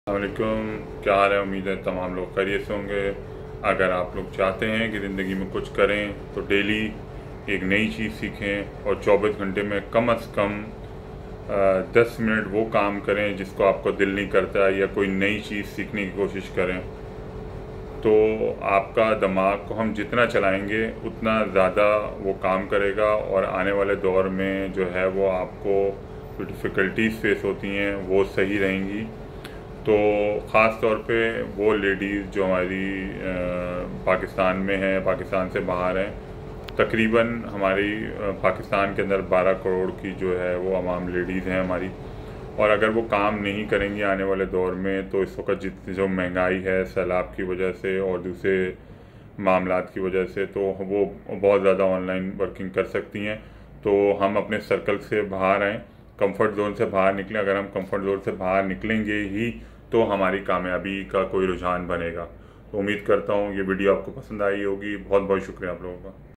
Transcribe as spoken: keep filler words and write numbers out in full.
वालेकुम, क्या हाल है। उम्मीद है तमाम लोग खैरियत से होंगे। अगर आप लोग चाहते हैं कि ज़िंदगी में कुछ करें तो डेली एक नई चीज़ सीखें और चौबीस घंटे में कम अज़ कम दस मिनट वो काम करें जिसको आपको दिल नहीं करता, या कोई नई चीज़ सीखने की कोशिश करें, तो आपका दिमाग को हम जितना चलाएंगे उतना ज़्यादा वो काम करेगा और आने वाले दौर में जो है वो आपको जो डिफ़िकल्टीज़ फेस होती हैं वो सही रहेंगी। तो ख़ास तौर पे वो लेडीज़ जो हमारी पाकिस्तान में हैं, पाकिस्तान से बाहर हैं, तकरीबन हमारी पाकिस्तान के अंदर बारह करोड़ की जो है वो अवाम लेडीज़ हैं हमारी। और अगर वो काम नहीं करेंगी आने वाले दौर में तो इस वक्त जितनी जो महंगाई है सैलाब की वजह से और दूसरे मामलात की वजह से, तो वो बहुत ज़्यादा ऑनलाइन वर्किंग कर सकती हैं। तो हम अपने सर्कल से बाहर आएँ, कंफर्ट जोन से बाहर निकलें। अगर हम कंफर्ट जोन से बाहर निकलेंगे ही तो हमारी कामयाबी का कोई रुझान बनेगा। तो उम्मीद करता हूँ ये वीडियो आपको पसंद आई होगी। बहुत बहुत शुक्रिया आप लोगों का।